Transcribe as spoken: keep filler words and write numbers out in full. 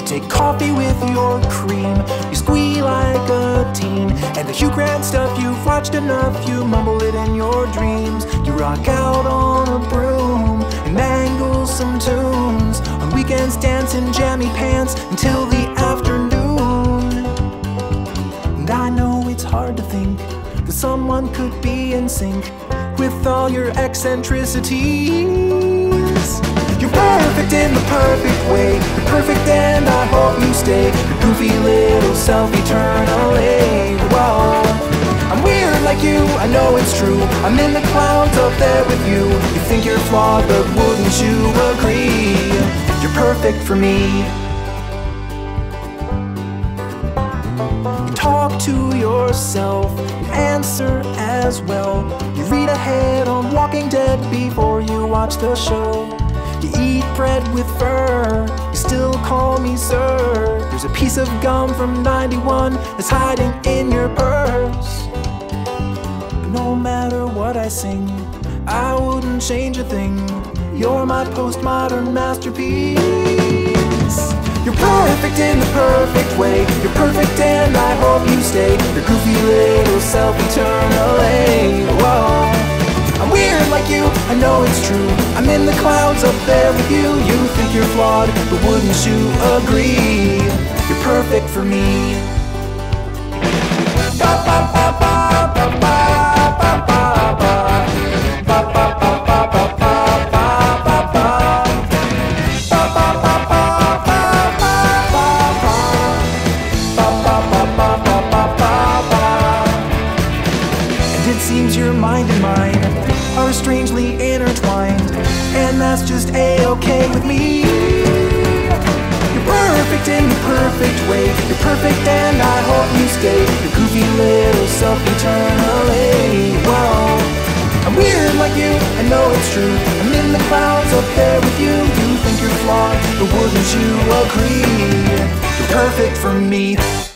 take coffee with your cream. You squeal like a teen, and the Hugh Grant stuff you've watched enough, you mumble it in your dreams. You rock out on a broom and mangle some tunes. On weekends dance in jammy pants until the afternoon. And I know it's hard to think that someone could be in sync with all your eccentricities. You're perfect in the perfect way. You're perfect and I hope you stay. Your goofy little self eternally. Whoa, I'm weird like you, I know it's true. I'm in the clouds up there with you. You think you're flawed, but wouldn't you agree? You're perfect for me. You talk to yourself, you answer as well. You read ahead on Walking Dead before you watch the show. You eat bread with fur, you still call me sir. There's a piece of gum from ninety-one that's hiding in your purse. But no matter what I sing, I wouldn't change a thing. You're my postmodern masterpiece. You're perfect in the perfect way. You're perfect and I hope you stay. Your goofy little self eternally. Whoa, I'm weird like you, I know it's true. I'm in the clouds up there with you. You think you're flawed, but wouldn't you agree? You're perfect for me. Ba ba ba ba ba ba ba ba ba ba ba ba ba ba ba. It seems your mind and mine are strangely intertwined, and that's just a-okay with me. You're perfect in the perfect way. You're perfect and I hope you stay. Your goofy little self eternally. Whoa, I'm weird like you, I know it's true. I'm in the clouds up there with you. You think you're flawed, but wouldn't you agree? You're perfect for me.